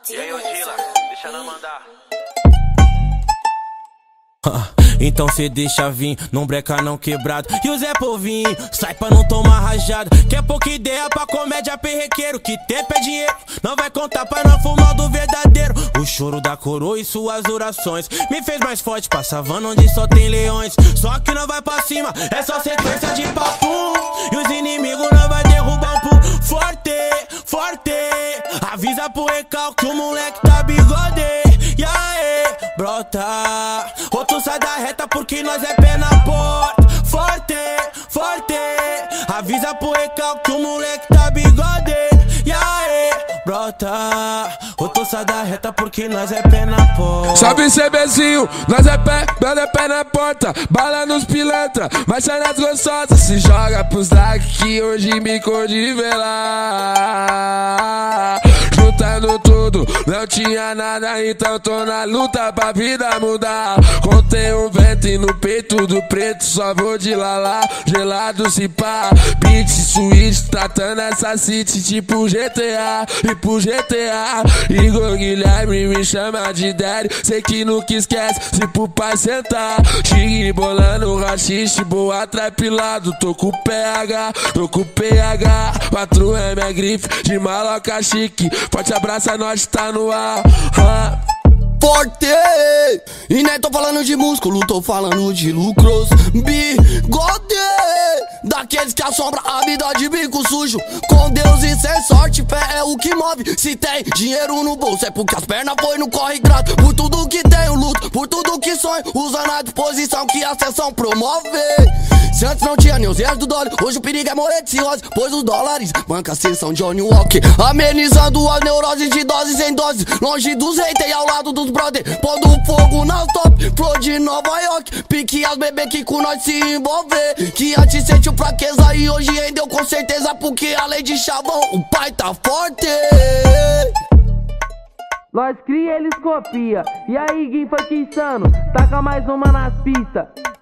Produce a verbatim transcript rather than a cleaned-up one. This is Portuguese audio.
E aí, ô Dila, deixa ela mandar. Então cê deixa vir, não breca não quebrado. E o Zé Povinho, sai pra não tomar rajada. Que é pouca ideia pra comédia perrequeiro. Que tempo é dinheiro, não vai contar pra não fumar do verdadeiro. O choro da coroa e suas orações me fez mais forte pra savana onde só tem leões. Só que não vai pra cima, é só sequência de papo. E os inimigos não vai derrubar um pu. Forte, forte. Avisa pro recalque que o moleque tá bigode. E aí, brota. Outro sai da reta porque nós é pé na porta. Forte, forte. Avisa pro recalque que o moleque tá bigode. E aí, brota. Outro sai da reta porque nós é pé na porta. Salve CBzinho, nós é pé, nós é pé na porta. Bala nos pilantra, marcha nas gostosas. Se joga pros likes que hoje me condivelar. Juntando tudo, não tinha nada, então tô na luta pra vida mudar. Contei um vento e no peito do preto só vou de lalá, gelado se pá. Beat, switch, tratando essa city tipo G T A. E pro G T A, Igor Guilherme me chama de daddy. Sei que nunca esquece, se pro pai sentar. Tigre bolando, rachixe, boa trapilado. Tô com P H, tô com P H. Quatro é minha grife, de maloca chique. Forte abraço, nós tá no ar. Ah. Forte! E nem tô falando de músculo, tô falando de lucros. Bigode! Daqueles que assombra a vida de bico sujo. Com Deus e sem sorte, fé é o que move. Se tem dinheiro no bolso é porque as pernas foi no corre grato. Por tudo que tenho luto, por tudo que sonho, usando a disposição que a sessão promove. Se antes não tinha nem os reais do dólar, hoje o perigo é morrer de cirrose, pois os dólares banca a sessão Johnny Walker. Amenizando as neuroses de doses em doses, longe dos haters e ao lado dos brother. Pondo fogo nas top, flor de Nova York. Pique as bebê que com nós se envolver. Que antes sentiu fraqueza e hoje rendeu com certeza. Porque além de chavão, o pai tá forte. Nós cria, eles copia. E aí, Gui, foi que insano. Taca mais uma nas pistas.